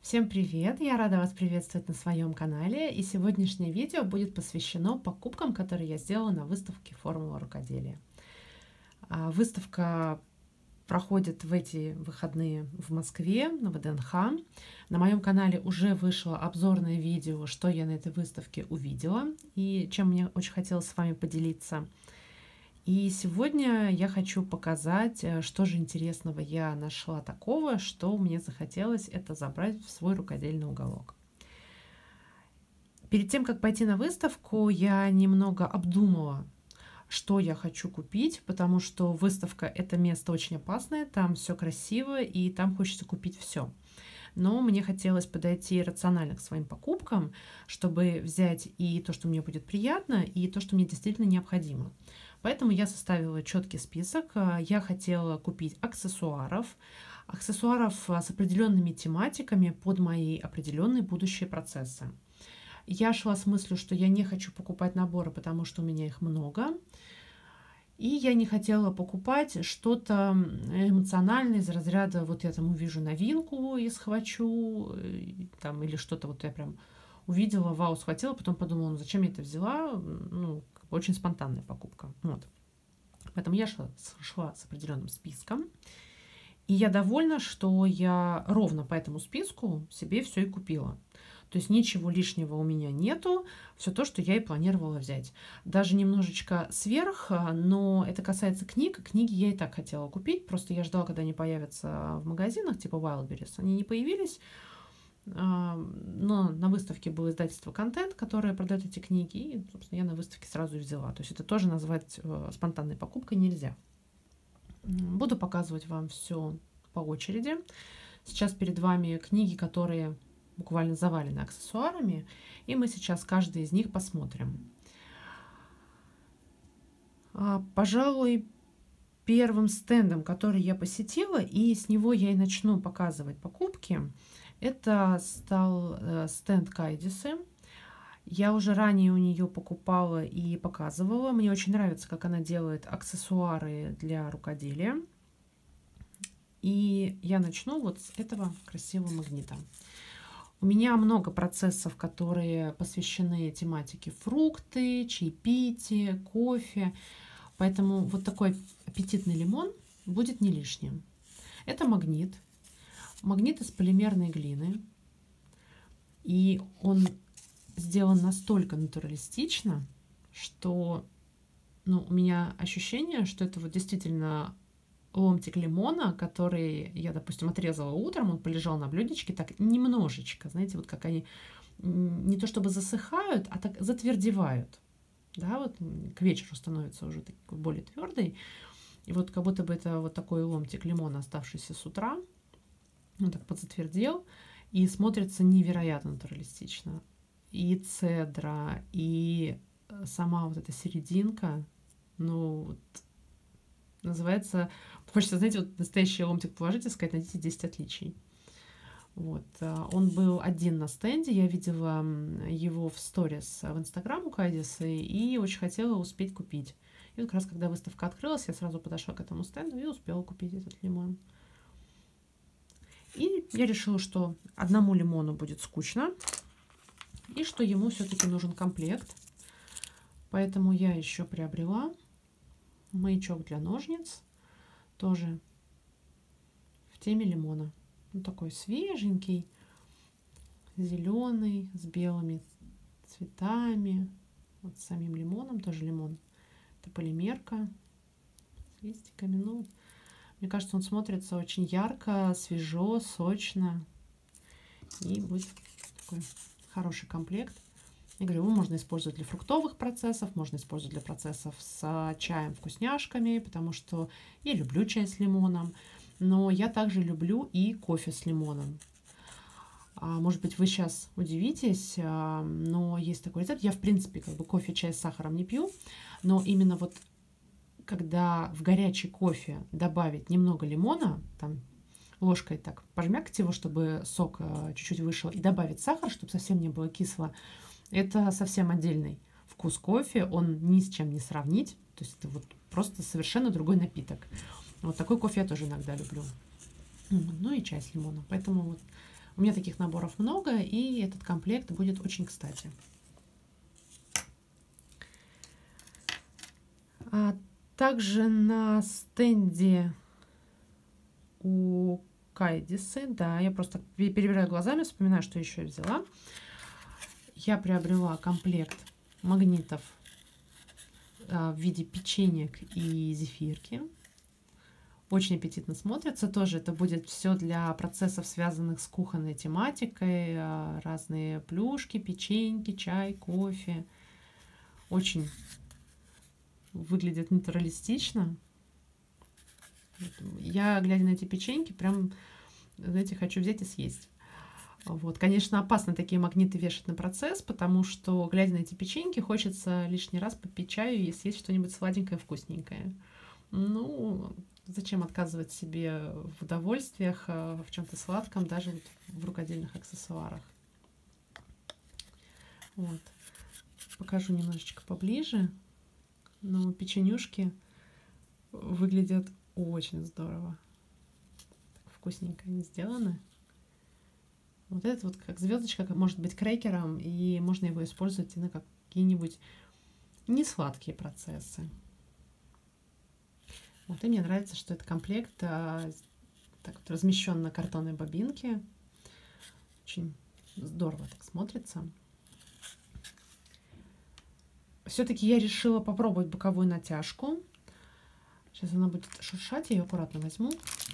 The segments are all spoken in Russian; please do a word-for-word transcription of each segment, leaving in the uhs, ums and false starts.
Всем привет! Я рада вас приветствовать на своем канале. И сегодняшнее видео будет посвящено покупкам, которые я сделала на выставке «Формула рукоделия». А, Выставка проходит в эти выходные в Москве, на вэ дэ эн ха. На моем канале уже вышло обзорное видео, что я на этой выставке увидела и чем мне очень хотелось с вами поделиться. И сегодня я хочу показать, что же интересного я нашла такого, что мне захотелось это забрать в свой рукодельный уголок. Перед тем, как пойти на выставку, я немного обдумала, что я хочу купить, потому что выставка — это место очень опасное, там все красиво и там хочется купить все. Но мне хотелось подойти рационально к своим покупкам, чтобы взять и то, что мне будет приятно, и то, что мне действительно необходимо. Поэтому я составила четкий список. Я хотела купить аксессуаров, аксессуаров с определенными тематиками под мои определенные будущие процессы. Я шла с мыслью, что я не хочу покупать наборы, потому что у меня их много. И я не хотела покупать что-то эмоциональное из разряда вот я там увижу новинку и схвачу, там, или что-то вот я прям увидела, вау, схватила, потом подумала, ну зачем я это взяла, ну, очень спонтанная покупка. Вот. Поэтому я шла, шла с определенным списком. И я довольна, что я ровно по этому списку себе все и купила. То есть ничего лишнего у меня нету, все то, что я и планировала взять. Даже немножечко сверх, но это касается книг. Книги я и так хотела купить, просто я ждала, когда они появятся в магазинах, типа Wildberries. Они не появились, но на выставке было издательство «Контент», которое продает эти книги, и, собственно, я на выставке сразу и взяла. То есть это тоже назвать спонтанной покупкой нельзя. Буду показывать вам все по очереди. Сейчас перед вами книги, которые буквально завалены аксессуарами, и мы сейчас каждый из них посмотрим. Пожалуй, первым стендом, который я посетила, и с него я и начну показывать покупки, это стал стенд Кайдисы. Я уже ранее у нее покупала и показывала. Мне очень нравится, как она делает аксессуары для рукоделия. И я начну вот с этого красивого магнита. У меня много процессов, которые посвящены тематике фрукты, чаепитие, кофе. Поэтому вот такой аппетитный лимон будет не лишним. Это магнит. Магнит из полимерной глины. И он сделан настолько натуралистично, что ну, у меня ощущение, что это вот действительно ломтик лимона, который я, допустим, отрезала утром, он полежал на блюдечке так немножечко, знаете, вот как они не то чтобы засыхают, а так затвердевают, да, вот к вечеру становится уже такой более твердый, и вот как будто бы это вот такой ломтик лимона, оставшийся с утра, он так подзатвердел и смотрится невероятно натуралистично. И цедра, и сама вот эта серединка, ну, вот, называется, хочется, знаете, вот настоящий ломтик положить и сказать, найдите десять отличий. Вот. Он был один на стенде, я видела его в сторис в Инстаграм у Кайдисы и очень хотела успеть купить. И вот как раз когда выставка открылась, я сразу подошла к этому стенду и успела купить этот лимон. И я решила, что одному лимону будет скучно, и что ему все-таки нужен комплект. Поэтому я еще приобрела маячок для ножниц, тоже в теме лимона. Он такой свеженький, зеленый, с белыми цветами, вот с самим лимоном, тоже лимон. Это полимерка с листиками. Ну, мне кажется, он смотрится очень ярко, свежо, сочно. И будет такой хороший комплект. Я говорю, его можно использовать для фруктовых процессов, можно использовать для процессов с чаем, вкусняшками, потому что я люблю чай с лимоном, но я также люблю и кофе с лимоном. Может быть, вы сейчас удивитесь, но есть такой рецепт. Я, в принципе, как бы кофе, чай с сахаром не пью, но именно вот когда в горячий кофе добавить немного лимона, там ложкой так пожмякать его, чтобы сок чуть-чуть вышел, и добавить сахар, чтобы совсем не было кисло, это совсем отдельный вкус кофе, он ни с чем не сравнить, то есть это вот просто совершенно другой напиток. Вот такой кофе я тоже иногда люблю. Ну и чай с лимоном, поэтому вот У меня таких наборов много, и этот комплект будет очень кстати. А также на стенде у Кайдисы, да, я просто перебираю глазами, вспоминаю, что еще я взяла. Я приобрела комплект магнитов в виде печенек и зефирки. Очень аппетитно смотрится. Тоже это будет все для процессов, связанных с кухонной тематикой. Разные плюшки, печеньки, чай, кофе. Очень выглядит натуралистично. Я, глядя на эти печеньки, прям, знаете, хочу взять и съесть. Вот. Конечно, опасно такие магниты вешать на процесс, потому что, глядя на эти печеньки, хочется лишний раз попить чаю и съесть что-нибудь сладенькое, вкусненькое. Ну, зачем отказывать себе в удовольствиях, в чем-то сладком, даже вот в рукодельных аксессуарах. Вот. Покажу немножечко поближе. Но печенюшки выглядят очень здорово. Так вкусненько они сделаны. Вот этот вот как звездочка, может быть крекером, и можно его использовать и на какие-нибудь несладкие процессы. Вот, и мне нравится, что этот комплект а, так вот размещен на картонной бобинке. Очень здорово так смотрится. Все-таки я решила попробовать боковую натяжку. Сейчас она будет шуршать, я ее аккуратно возьму.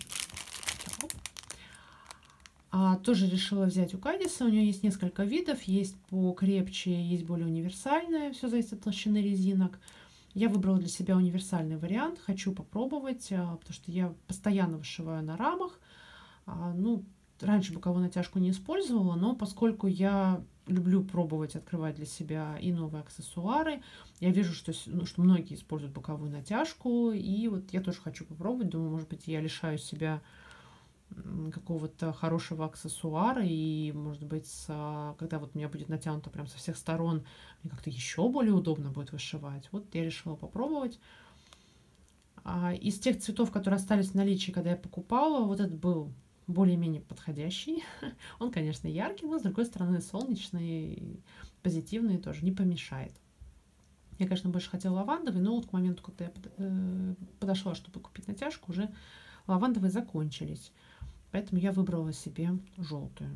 А, тоже решила взять у Кайдиса. У нее есть несколько видов. Есть покрепче, есть более универсальная. Все зависит от толщины резинок. Я выбрала для себя универсальный вариант. Хочу попробовать, потому что я постоянно вышиваю на рамах. Ну, раньше боковую натяжку не использовала, но поскольку я люблю пробовать, открывать для себя и новые аксессуары, я вижу, что, ну, что многие используют боковую натяжку, и вот я тоже хочу попробовать. Думаю, может быть, я лишаю себя какого-то хорошего аксессуара, и, может быть, с, когда вот у меня будет натянуто прям со всех сторон, мне как-то еще более удобно будет вышивать. Вот я решила попробовать. А, из тех цветов, которые остались в наличии, когда я покупала, вот этот был более-менее подходящий. Он, конечно, яркий, но, с другой стороны, солнечный, позитивный, тоже не помешает. Я, конечно, больше хотела лавандовый, но вот к моменту, когда я подошла, чтобы купить натяжку, уже лавандовые закончились. Поэтому я выбрала себе желтую.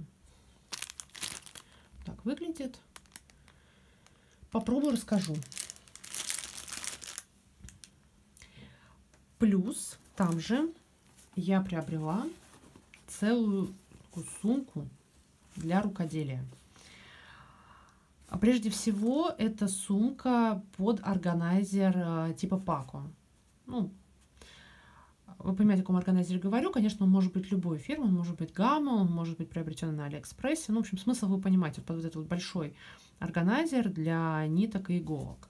Так выглядит. Попробую, расскажу. Плюс там же я приобрела целую сумку для рукоделия. А прежде всего, это сумка под органайзер типа Пако. Ну, вы понимаете, о каком органайзере говорю. Конечно, он может быть любой фирмы, он может быть Гамма, он может быть приобретен на Алиэкспрессе. Ну, в общем, смысл вы понимаете. Вот этот вот большой органайзер для ниток и иголок.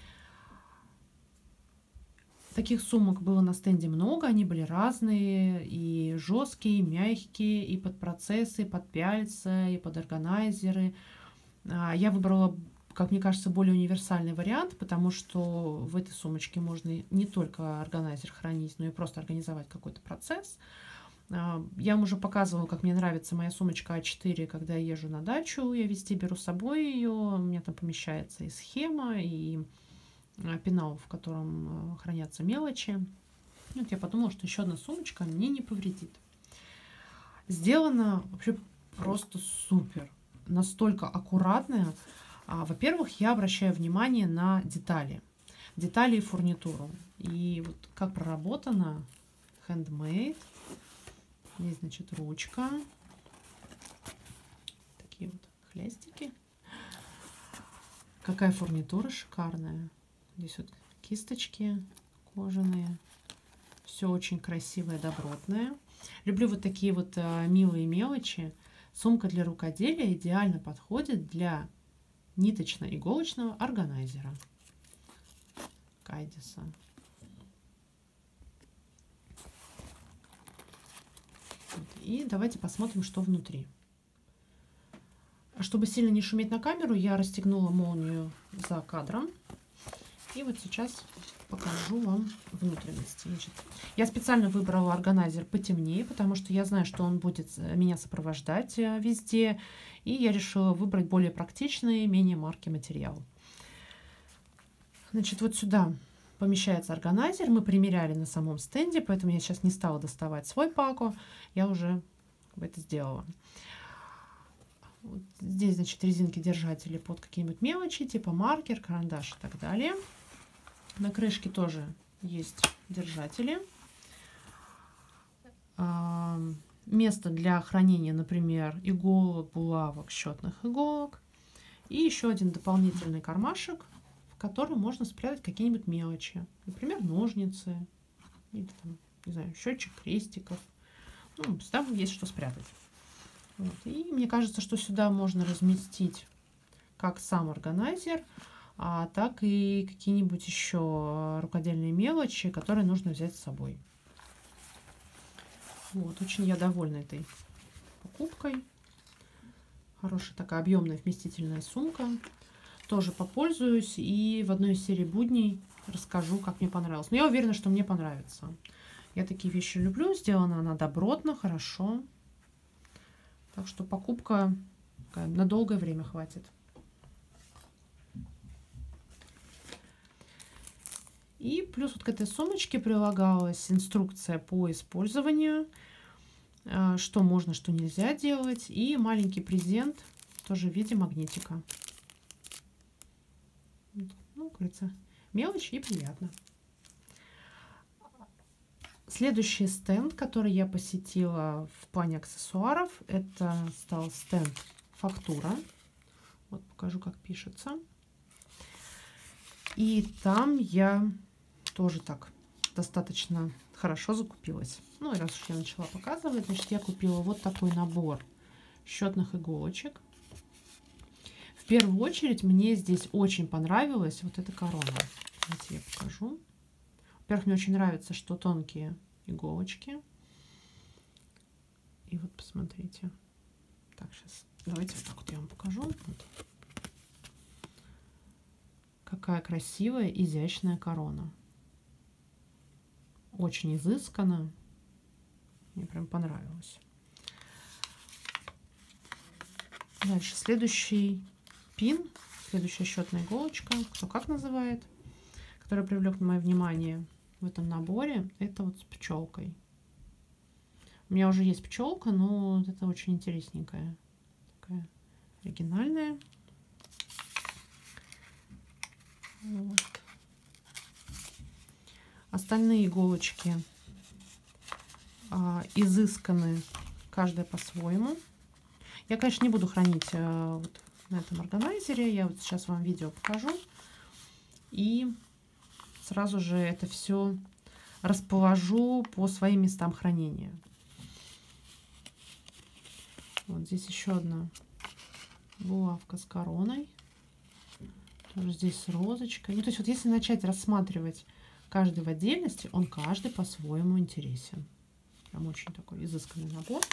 Таких сумок было на стенде много, они были разные, и жесткие, и мягкие, и под процессы, и под пяльца, и под органайзеры. Я выбрала, как мне кажется, более универсальный вариант, потому что в этой сумочке можно не только органайзер хранить, но и просто организовать какой-то процесс. Я вам уже показывала, как мне нравится моя сумочка а четыре, когда я езжу на дачу, я везде беру с собой ее, у меня там помещается и схема, и пенал, в котором хранятся мелочи. Вот я подумала, что еще одна сумочка мне не повредит. Сделано вообще просто супер. Настолько аккуратная. Во-первых, я обращаю внимание на детали. Детали и фурнитуру. И вот как проработано. Handmade. Здесь, значит, ручка. Такие вот хлястики. Какая фурнитура шикарная. Здесь вот кисточки кожаные. Все очень красивое, добротное. Люблю вот такие вот а, милые мелочи. Сумка для рукоделия идеально подходит для ниточно-иголочного органайзера Кайдиса. Вот. И давайте посмотрим, что внутри. Чтобы сильно не шуметь на камеру, я расстегнула молнию за кадром. И вот сейчас покажу вам внутренности. Значит, я специально выбрала органайзер потемнее, потому что я знаю, что он будет меня сопровождать везде. И я решила выбрать более практичный, менее маркий материал. Значит, вот сюда помещается органайзер. Мы примеряли на самом стенде, поэтому я сейчас не стала доставать свой пако. Я уже это сделала. Вот здесь, значит, резинки-держатели под какие-нибудь мелочи, типа маркер, карандаш и так далее. На крышке тоже есть держатели. А, место для хранения, например, иголок, булавок, счетных иголок. И еще один дополнительный кармашек, в который можно спрятать какие-нибудь мелочи. Например, ножницы, или там, не знаю, счетчик крестиков. Ну, там есть что спрятать. Вот. И мне кажется, что сюда можно разместить как сам органайзер, а так и какие-нибудь еще рукодельные мелочи, которые нужно взять с собой. Вот, очень я довольна этой покупкой. Хорошая такая объемная вместительная сумка. Тоже попользуюсь и в одной из серий будней расскажу, как мне понравилось. Но я уверена, что мне понравится. Я такие вещи люблю. Сделана она добротно, хорошо. Так что покупка на долгое время хватит. И плюс вот к этой сумочке прилагалась инструкция по использованию, что можно, что нельзя делать, и маленький презент тоже в виде магнитика. Ну, кажется, мелочь и приятно. Следующий стенд, который я посетила в плане аксессуаров, это стал стенд «Фактура». Вот покажу, как пишется. И там я тоже так достаточно хорошо закупилась. Ну и раз уж я начала показывать, значит, я купила вот такой набор счетных иголочек. В первую очередь мне здесь очень понравилась вот эта корона. Давайте я покажу. Во-первых, мне очень нравится, что тонкие иголочки. И вот посмотрите. Так, сейчас давайте вот так вот я вам покажу. Вот. Какая красивая, изящная корона. Очень изысканно. Мне прям понравилось. Дальше следующий пин, следующая счетная иголочка, кто как называет, который привлек мое внимание в этом наборе, это вот с пчелкой. У меня уже есть пчелка, но это очень интересненькая, такая оригинальная. Вот. Остальные иголочки а, изысканы, каждая по-своему. Я, конечно, не буду хранить а, вот на этом органайзере. Я вот сейчас вам видео покажу. И сразу же это все расположу по своим местам хранения. Вот здесь еще одна булавка с короной. Тоже здесь с розочкой. Ну, то есть вот если начать рассматривать каждый в отдельности, он каждый по-своему интересен. Прям очень такой изысканный набор.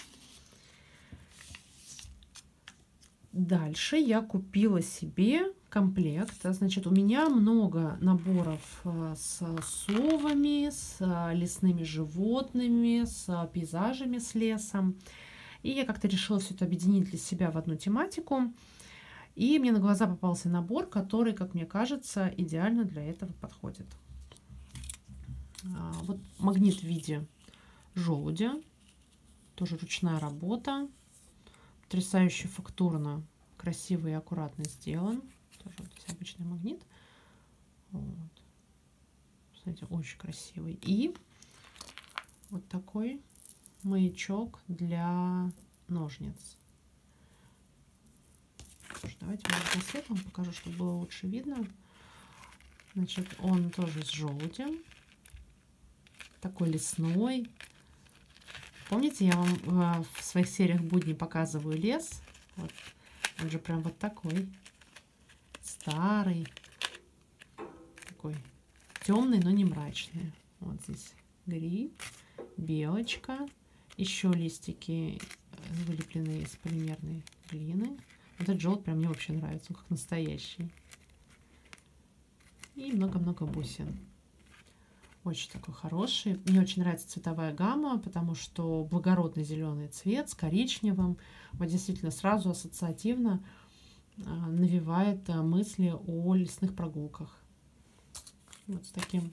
Дальше я купила себе комплект. Значит, у меня много наборов с совами, с лесными животными, с пейзажами с лесом. И я как-то решила все это объединить для себя в одну тематику. И мне на глаза попался набор, который, как мне кажется, идеально для этого подходит. Вот магнит в виде желудя. Тоже ручная работа. Потрясающе фактурно, красиво и аккуратно сделан. Тоже вот здесь обычный магнит. Вот. Кстати, очень красивый. И вот такой маячок для ножниц. Тоже давайте на свет вам покажу, чтобы было лучше видно. Значит, он тоже с желудем. Такой лесной. Помните, я вам в своих сериях будни показываю лес? Вот. Он же прям вот такой. Старый. Такой темный, но не мрачный. Вот здесь гриб, белочка. Еще листики вылепленные из полимерной глины. Вот этот желтый прям мне вообще нравится. Он как настоящий. и много-много бусин. Очень такой хороший. Мне очень нравится цветовая гамма, потому что благородный зеленый цвет с коричневым. Вот действительно сразу ассоциативно навевает мысли о лесных прогулках. Вот с таким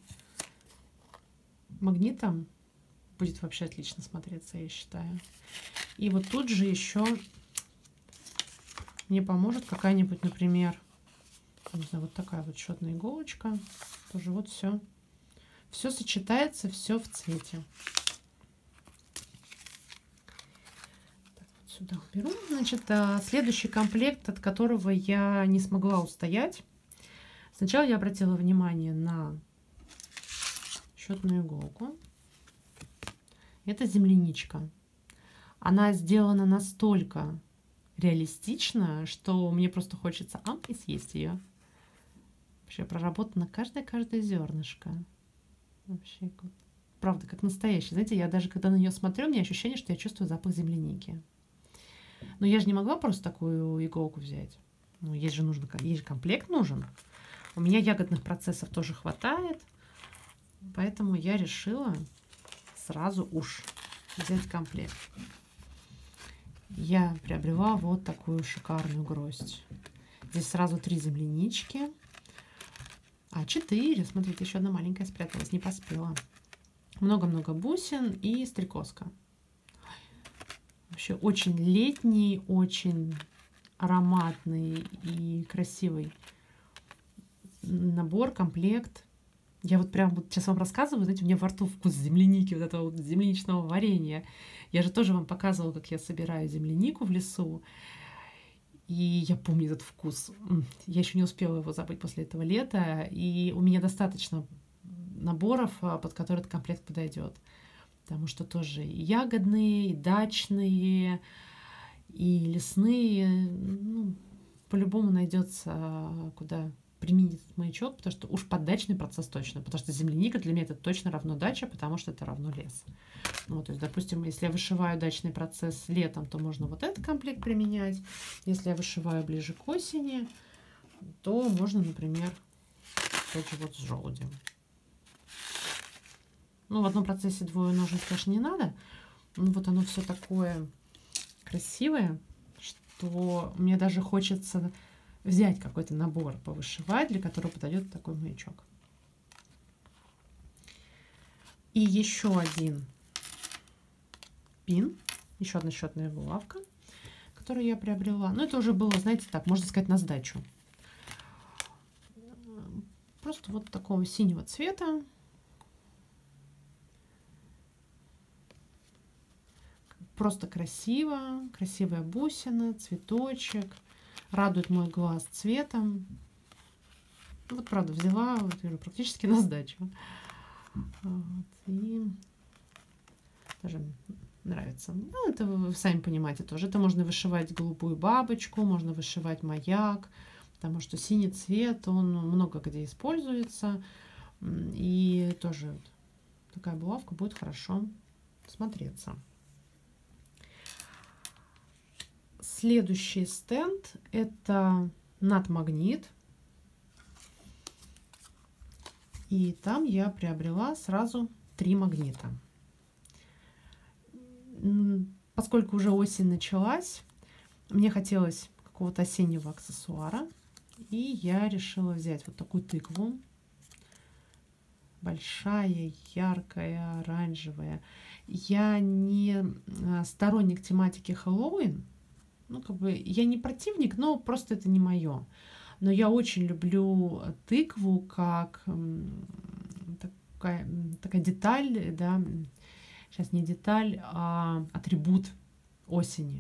магнитом будет вообще отлично смотреться, я считаю. И вот тут же еще мне поможет какая-нибудь, например, не знаю, вот такая вот счетная иголочка. Тоже вот все. Все сочетается, все в цвете. Так, вот сюда уберу. Значит, следующий комплект, от которого я не смогла устоять. Сначала я обратила внимание на счетную иголку. Это земляничка. Она сделана настолько реалистично, что мне просто хочется ам и съесть ее. Вообще проработано каждое-каждое зернышко. Вообще, правда, как настоящий. Знаете, я даже когда на нее смотрю, у меня ощущение, что я чувствую запах земляники. Но я же не могла просто такую иголку взять. Ну, есть же нужно, есть же комплект нужен. У меня ягодных процессов тоже хватает, поэтому я решила сразу уж взять комплект. Я приобрела вот такую шикарную гроздь. Здесь сразу три землянички. А, четыре. Смотрите, еще одна маленькая спряталась, не поспела. Много-много бусин и стрекозка. Вообще очень летний, очень ароматный и красивый набор, комплект. Я вот прям вот сейчас вам рассказываю, знаете, у меня во рту вкус земляники, вот этого вот земляничного варенья. Я же тоже вам показывала, как я собираю землянику в лесу. И я помню этот вкус. Я еще не успела его забыть после этого лета. И у меня достаточно наборов, под которые этот комплект подойдет. Потому что тоже и ягодные, и дачные, и лесные. Ну, по-любому найдется, куда применить этот маячок, потому что уж под дачный процесс точно. Потому что земляника для меня это точно равно дача, потому что это равно лес. Ну, то есть, допустим, если я вышиваю дачный процесс летом, то можно вот этот комплект применять. Если я вышиваю ближе к осени, то можно, например, тот же вот с желудем. Ну, в одном процессе двое ножниц, конечно, не надо. Но вот оно все такое красивое, что мне даже хочется взять какой-то набор повышивать, для которого подойдет такой маячок. И еще один пин, еще одна счетная булавка, которую я приобрела. Но это уже было, знаете, так, можно сказать, на сдачу. Просто вот такого синего цвета. Просто красиво, красивая бусина, цветочек. Радует мой глаз цветом. Вот, правда, взяла вот, практически на сдачу. Вот, и даже нравится. Ну, это вы сами понимаете тоже. Это можно вышивать голубую бабочку, можно вышивать маяк, потому что синий цвет, он много где используется. И тоже такая булавка будет хорошо смотреться. Следующий стенд — это натмагнит. И там я приобрела сразу три магнита. Поскольку уже осень началась, мне хотелось какого-то осеннего аксессуара. И я решила взять вот такую тыкву. Большая, яркая, оранжевая. Я не сторонник тематики Хэллоуин. Ну, как бы, я не противник, но просто это не мое. Но я очень люблю тыкву как такая, такая деталь, да, сейчас не деталь, а атрибут осени.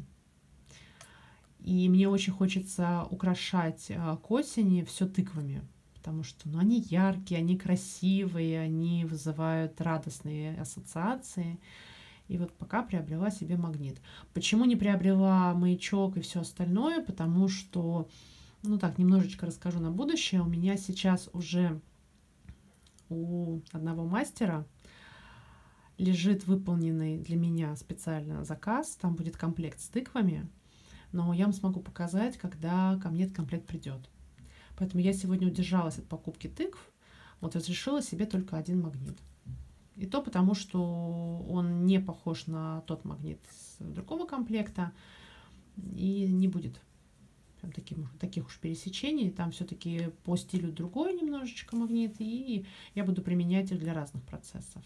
И мне очень хочется украшать к осени все тыквами, потому что ну, они яркие, они красивые, они вызывают радостные ассоциации. И вот пока приобрела себе магнит. Почему не приобрела маячок и все остальное? Потому что, ну так, немножечко расскажу на будущее. У меня сейчас уже у одного мастера лежит выполненный для меня специально заказ. Там будет комплект с тыквами. Но я вам смогу показать, когда ко мне этот комплект придет. Поэтому я сегодня удержалась от покупки тыкв. Вот разрешила себе только один магнит. И то потому, что он не похож на тот магнит с другого комплекта и не будет прям таким, таких уж пересечений. Там все-таки по стилю другой немножечко магнит, и я буду применять их для разных процессов.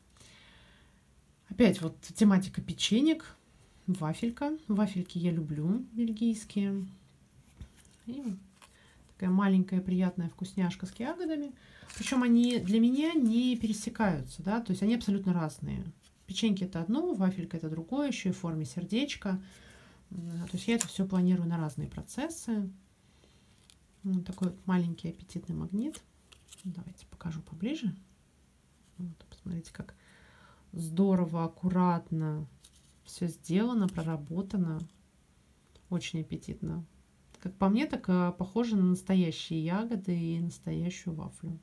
Опять вот тематика печенек, вафелька. Вафельки я люблю, бельгийские. И такая маленькая приятная вкусняшка с ягодами. Причем они для меня не пересекаются, да, то есть они абсолютно разные. Печеньки это одно, вафелька это другое, еще и в форме сердечка. То есть я это все планирую на разные процессы. Вот такой вот маленький аппетитный магнит. Давайте покажу поближе. Вот, посмотрите, как здорово, аккуратно все сделано, проработано. Очень аппетитно. Как по мне, так похоже на настоящие ягоды и настоящую вафлю.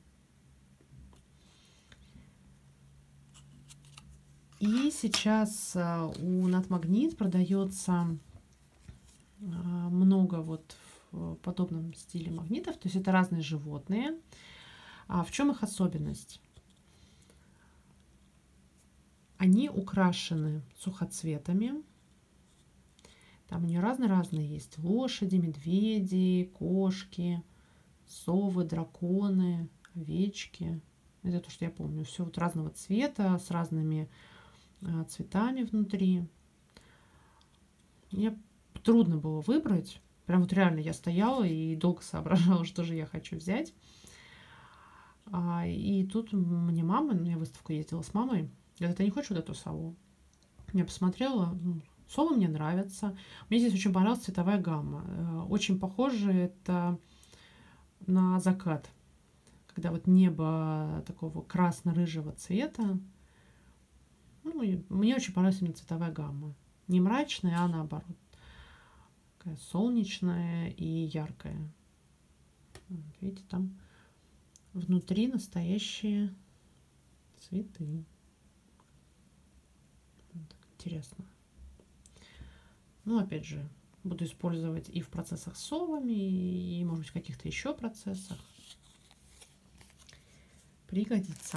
И сейчас у Натмагнит продается много вот в подобном стиле магнитов. То есть это разные животные. А в чем их особенность? Они украшены сухоцветами. Там у нее разные-разные есть. Лошади, медведи, кошки, совы, драконы, овечки. Это то, что я помню. Все вот разного цвета, с разными а, цветами внутри. Мне трудно было выбрать. Прям вот реально я стояла и долго соображала, что же я хочу взять. А, и тут мне мама, ну, я в выставку ездила с мамой, говорит: ты не хочешь вот эту сову? Я посмотрела, ну, совы мне нравятся. Мне здесь очень понравилась цветовая гамма. Очень похоже это на закат. Когда вот небо такого красно-рыжего цвета. Ну, мне очень понравилась именно цветовая гамма. Не мрачная, а наоборот. Такая солнечная и яркая. Вот, видите, там внутри настоящие цветы. Вот, интересно. Ну, опять же, буду использовать и в процессах с совами, и, может быть, в каких-то еще процессах. Пригодится.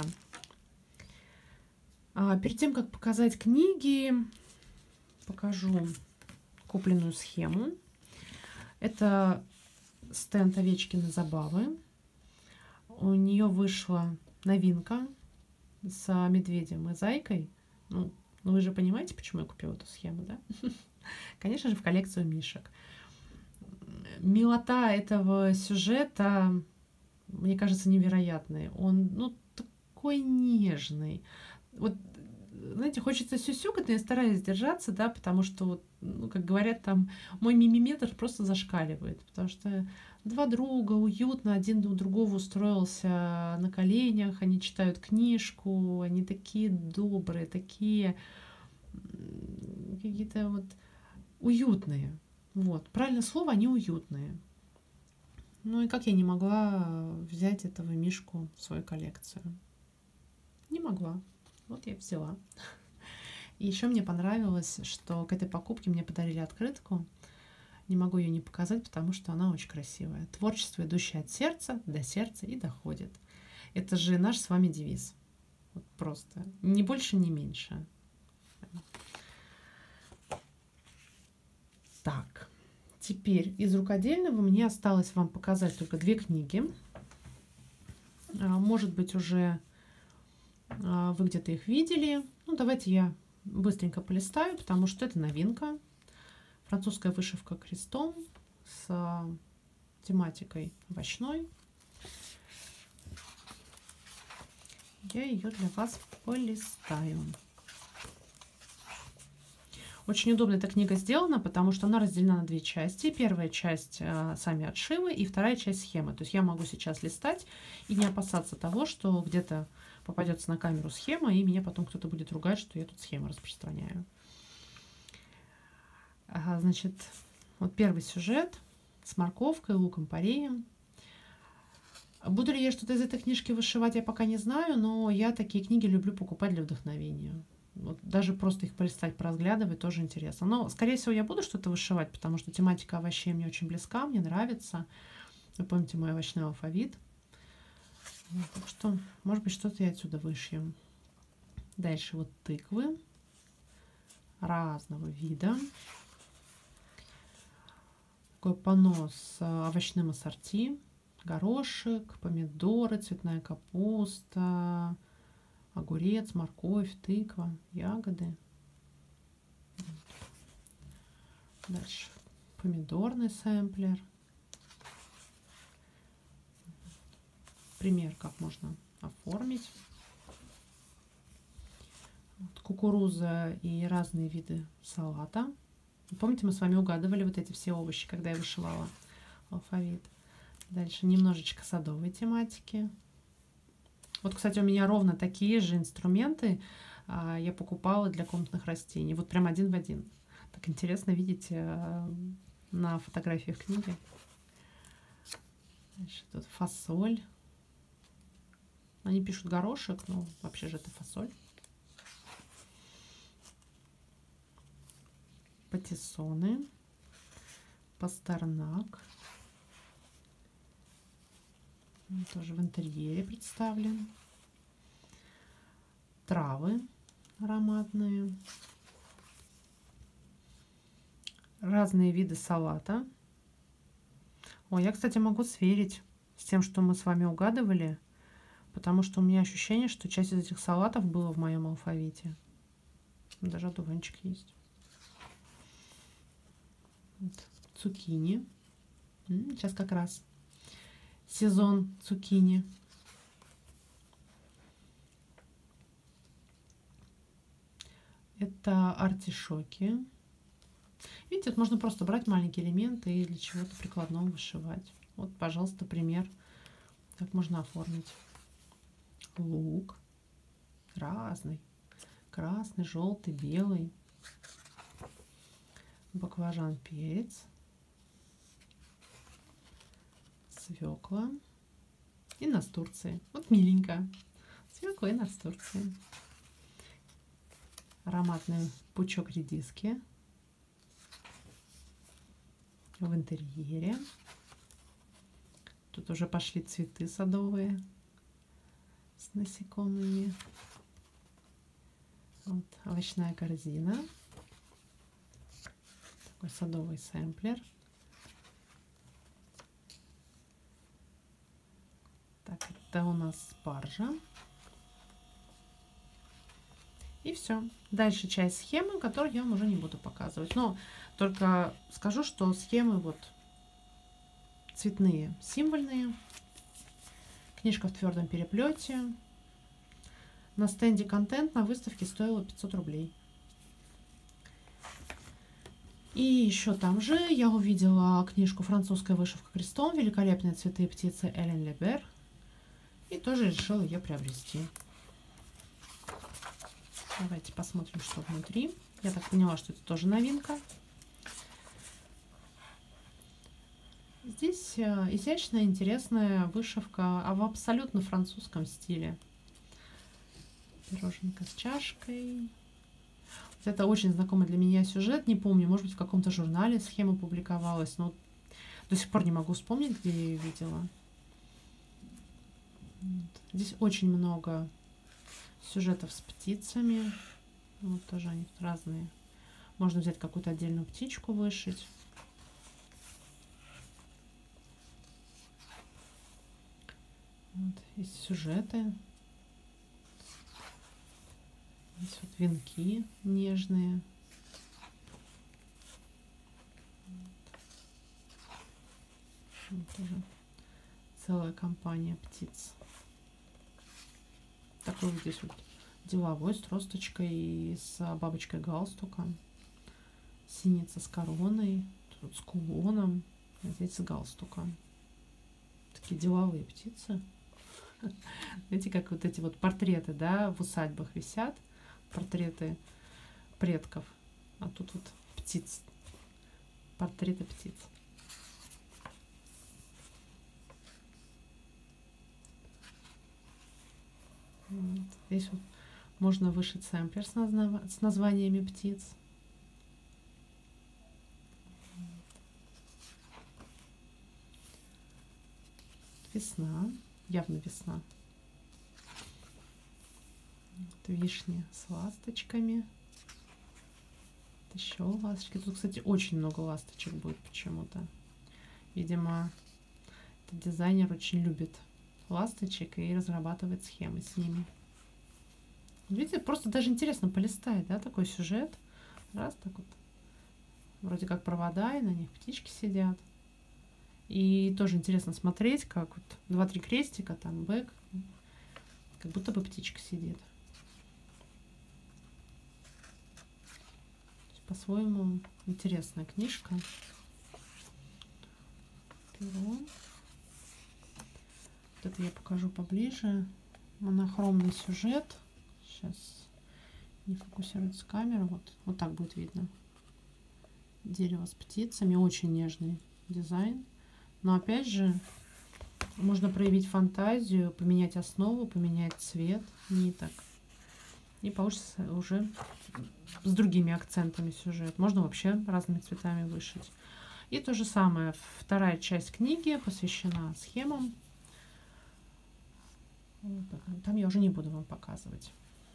А перед тем, как показать книги, покажу купленную схему. Это стенд Овечкины забавы. У нее вышла новинка с медведем и зайкой. Ну, ну вы же понимаете, почему я купила эту схему, да? Конечно же, в коллекцию мишек. Милота этого сюжета, мне кажется, невероятной. Он, ну, такой нежный. Вот, знаете, хочется сюсюкать, но я стараюсь держаться, да, потому что, вот, ну, как говорят, там, мой мимиметр просто зашкаливает, потому что два друга уютно, один у другого устроился на коленях, они читают книжку, они такие добрые, такие какие-то вот уютные. Вот, правильное слово, они уютные. Ну и как я не могла взять этого мишку в свою коллекцию? Не могла. Вот я взяла. И еще мне понравилось, что к этой покупке мне подарили открытку. Не могу ее не показать, потому что она очень красивая. Творчество, идущее от сердца, до сердца и доходит. Это же наш с вами девиз. Вот просто. Ни больше, ни меньше. Так. Теперь из рукодельного мне осталось вам показать только две книги. Может быть, уже вы где-то их видели. Ну, давайте я быстренько полистаю, потому что это новинка. Французская вышивка крестом с тематикой овощной. Я ее для вас полистаю. Очень удобно эта книга сделана, потому что она разделена на две части. Первая часть э, сами отшивы, и вторая часть схемы. То есть я могу сейчас листать и не опасаться того, что где-то попадется на камеру схема, и меня потом кто-то будет ругать, что я тут схему распространяю. Ага, значит, вот первый сюжет с морковкой, луком, пореем. Буду ли я что-то из этой книжки вышивать, я пока не знаю, но я такие книги люблю покупать для вдохновения. Вот даже просто их полистать, поразглядывать тоже интересно. Но, скорее всего, я буду что-то вышивать, потому что тематика овощей мне очень близка, мне нравится. Вы помните мой овощной алфавит. Вот, так что, может быть, что-то я отсюда вышью. Дальше вот тыквы разного вида. Такой панно с овощным ассорти. Горошек, помидоры, цветная капуста, огурец, морковь, тыква, ягоды. Дальше помидорный сэмплер. Пример, как можно оформить. Вот, кукуруза и разные виды салата. Помните, мы с вами угадывали вот эти все овощи, когда я вышивала алфавит. Дальше немножечко садовой тематики. Вот, кстати, у меня ровно такие же инструменты а, я покупала для комнатных растений. Вот прям один в один. Так интересно видеть а, на фотографиях книги. Дальше тут фасоль. Они пишут горошек, но вообще же это фасоль. Патиссоны. Пастернак. Он тоже в интерьере представлен. Травы ароматные. Разные виды салата. Ой, я, кстати, могу сверить с тем, что мы с вами угадывали, потому что у меня ощущение, что часть из этих салатов было в моем алфавите. Даже одуванчик есть. Вот. Цукини. Сейчас как раз сезон цукини. Это артишоки. Видите, вот можно просто брать маленькие элементы и для чего-то прикладного вышивать. Вот, пожалуйста, пример, как можно оформить. Лук разный. Красный, желтый, белый. Баклажан, перец. Свекла и настурции. Вот миленько. Свекла и настурции. Ароматный пучок редиски в интерьере. Тут уже пошли цветы садовые с насекомыми. Вот овощная корзина. Такой садовый сэмплер. Так, это у нас спаржа. И все. Дальше часть схемы, которую я вам уже не буду показывать. Но только скажу, что схемы вот цветные, символьные. Книжка в твердом переплете. На стенде контент на выставке стоила пятьсот рублей. И еще там же я увидела книжку «Французская вышивка крестом. Великолепные цветы и птицы» Элен Лебер. И тоже решила ее приобрести. Давайте посмотрим, что внутри. Я так поняла, что это тоже новинка. Здесь изящная, интересная вышивка, а в абсолютно французском стиле. Пироженка с чашкой. Вот это очень знакомый для меня сюжет. Не помню, может быть, в каком-то журнале схема публиковалась, но до сих пор не могу вспомнить, где я ее видела. Здесь очень много сюжетов с птицами. Вот тоже они разные. Можно взять какую-то отдельную птичку, вышить. Вот, есть сюжеты. Есть вот венки нежные. Вот тоже целая компания птиц. Такой вот здесь вот деловой с тросточкой и с бабочкой галстуком. Синица с короной, тут с кулоном, а здесь с галстуком. Такие деловые птицы. Знаете, как вот эти вот портреты, да, в усадьбах висят. Портреты предков. А тут вот птиц. Портреты птиц. Вот. Здесь вот можно вышить сэмплер с, назва с названиями птиц. Весна. явно весна. Вот вишни с ласточками. Еще ласточки. Тут, кстати, очень много ласточек будет почему-то. Видимо, этот дизайнер очень любит ласточек и разрабатывает схемы с ними. Видите, просто даже интересно полистать, да, такой сюжет. Раз, так вот. Вроде как провода, и на них птички сидят. И тоже интересно смотреть, как вот два-три крестика, там бэк, как будто бы птичка сидит. По-своему интересная книжка. Перо. Вот это я покажу поближе. Монохромный сюжет. Сейчас не фокусируется камера. Вот, вот так будет видно. Дерево с птицами. Очень нежный дизайн. Но опять же, можно проявить фантазию, поменять основу, поменять цвет ниток. И получится уже с другими акцентами сюжет. Можно вообще разными цветами вышить. И то же самое. Вторая часть книги посвящена схемам. Там я уже не буду вам показывать.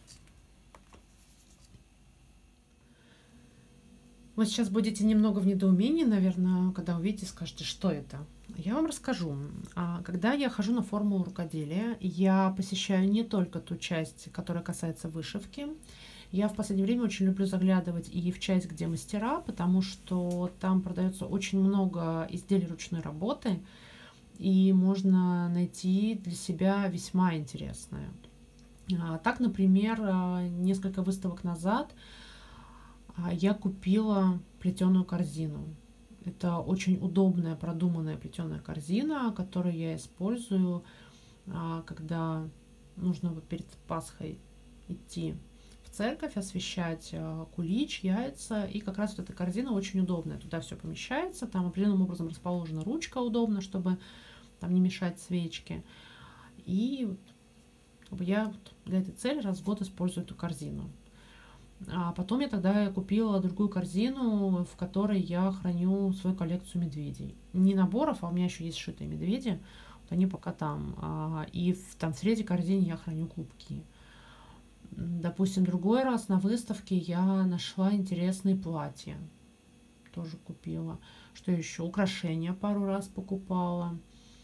Вы сейчас будете немного в недоумении, наверное, когда увидите, скажете, что это. Я вам расскажу. Когда я хожу на формулу рукоделия, я посещаю не только ту часть, которая касается вышивки. Я в последнее время очень люблю заглядывать и в часть, где мастера, потому что там продается очень много изделий ручной работы, и можно найти для себя весьма интересное. Так, например, несколько выставок назад я купила плетеную корзину. Это очень удобная, продуманная плетеная корзина, которую я использую, когда нужно перед Пасхой идти в церковь, освещать кулич, яйца. И как раз вот эта корзина очень удобная. Туда все помещается, там определенным образом расположена ручка удобно, чтобы там не мешать свечки. И я для этой цели раз в год использую эту корзину. А потом я тогда купила другую корзину, в которой я храню свою коллекцию медведей. Не наборов, а у меня еще есть сшитые медведи. Вот они пока там. И в, там в третьей корзине я храню клубки. Допустим, другой раз на выставке я нашла интересные платья. Тоже купила. Что еще? Украшения пару раз покупала.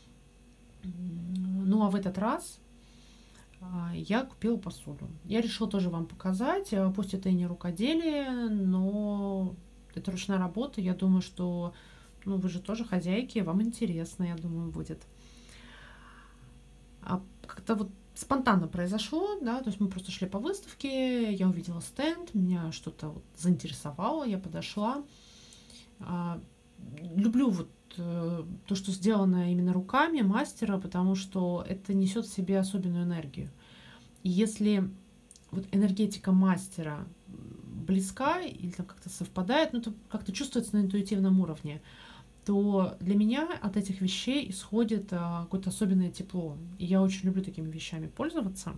Ну, а в этот раз я купила посуду. Я решила тоже вам показать. Пусть это и не рукоделие, но это ручная работа. Я думаю, что ну, вы же тоже хозяйки, вам интересно, я думаю, будет. А как-то вот спонтанно произошло, да, то есть мы просто шли по выставке, я увидела стенд, меня что-то вот заинтересовало, я подошла. Люблю вот то, что сделано именно руками мастера, потому что это несет в себе особенную энергию. И если вот энергетика мастера близка или как-то совпадает, ну, это как-то чувствуется на интуитивном уровне, то для меня от этих вещей исходит а, какое-то особенное тепло. И я очень люблю такими вещами пользоваться.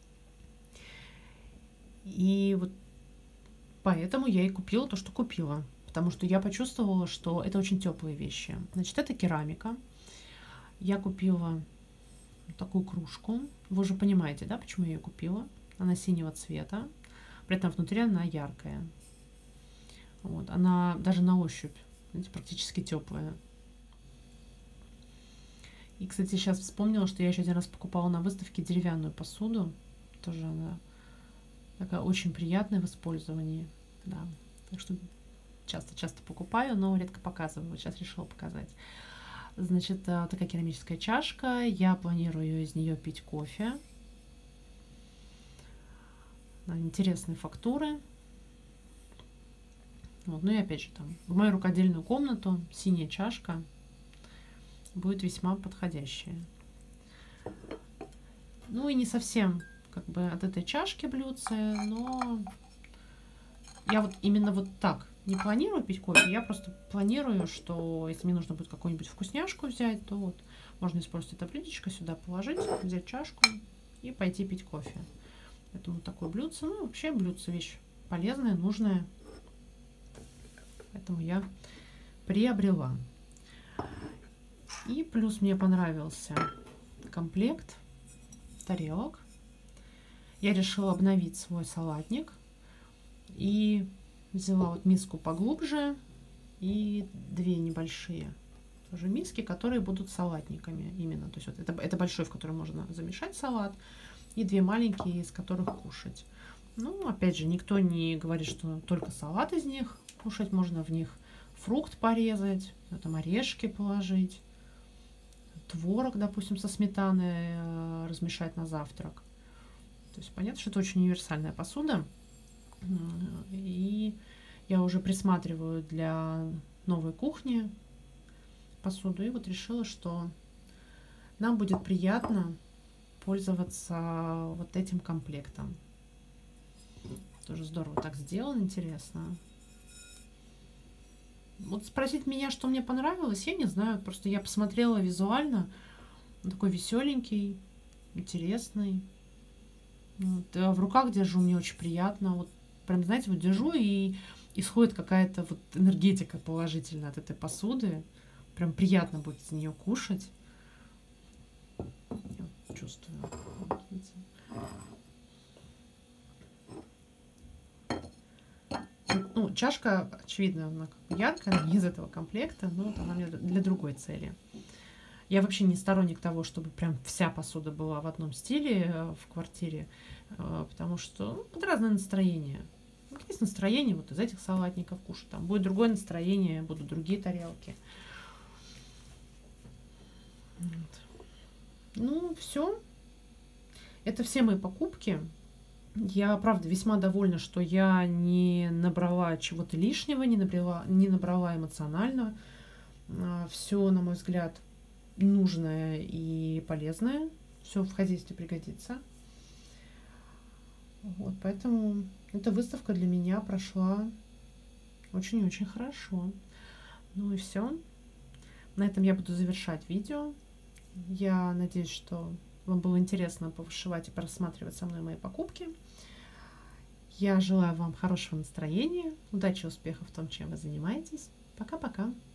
И вот поэтому я и купила то, что купила. Потому что я почувствовала, что это очень теплые вещи. Значит, это керамика. Я купила такую кружку. Вы уже понимаете, да, почему я ее купила? Она синего цвета. При этом внутри она яркая. Вот. Она даже на ощупь, знаете, практически теплая. И, кстати, сейчас вспомнила, что я еще один раз покупала на выставке деревянную посуду. Тоже она такая очень приятная в использовании. Да. Так что часто-часто покупаю, но редко показываю. Вот сейчас решила показать. Значит, такая керамическая чашка. Я планирую из нее пить кофе. Интересные фактуры. Вот. Ну и опять же, там, в мою рукодельную комнату синяя чашка будет весьма подходящая. Ну и не совсем как бы от этой чашки блюдце, но я вот именно вот так не планирую пить кофе, я просто планирую, что если мне нужно будет какую-нибудь вкусняшку взять, то вот можно использовать это блюдечко, сюда положить, взять чашку и пойти пить кофе. Поэтому такое блюдце, ну вообще блюдце вещь полезная, нужная, поэтому я приобрела. И плюс мне понравился комплект тарелок. Я решила обновить свой салатник и взяла вот миску поглубже и две небольшие тоже миски, которые будут салатниками именно. То есть вот это, это большой, в который можно замешать салат, и две маленькие, из которых кушать. Ну, опять же, никто не говорит, что только салат из них кушать, можно в них фрукт порезать, там орешки положить, творог, допустим, со сметаной размешать на завтрак. То есть понятно, что это очень универсальная посуда. И я уже присматриваю для новой кухни посуду. И вот решила, что нам будет приятно пользоваться вот этим комплектом. Тоже здорово так сделано, интересно. Вот спросить меня, что мне понравилось, я не знаю. Просто я посмотрела визуально. Он такой веселенький, интересный. Вот. А в руках держу, мне очень приятно. Вот прям, знаете, вот держу, и исходит какая-то вот энергетика положительная от этой посуды. Прям приятно будет из нее кушать. Я чувствую. Вот, видите. Ну, чашка, очевидно, она как бы яркая, не из этого комплекта, но вот она мне для другой цели. Я вообще не сторонник того, чтобы прям вся посуда была в одном стиле в квартире, потому что ну, под разное настроение. Есть настроение вот из этих салатников кушать, там будет другое настроение, будут другие тарелки. Вот. Ну, все. Это все мои покупки. Я, правда, весьма довольна, что я не набрала чего-то лишнего, не набрала, не набрала эмоционально. Все, на мой взгляд, нужное и полезное. Все в хозяйстве пригодится. Вот, поэтому эта выставка для меня прошла очень-очень хорошо. Ну и все. На этом я буду завершать видео. Я надеюсь, что вам было интересно повышивать и просматривать со мной мои покупки. Я желаю вам хорошего настроения, удачи и успехов в том, чем вы занимаетесь. Пока-пока.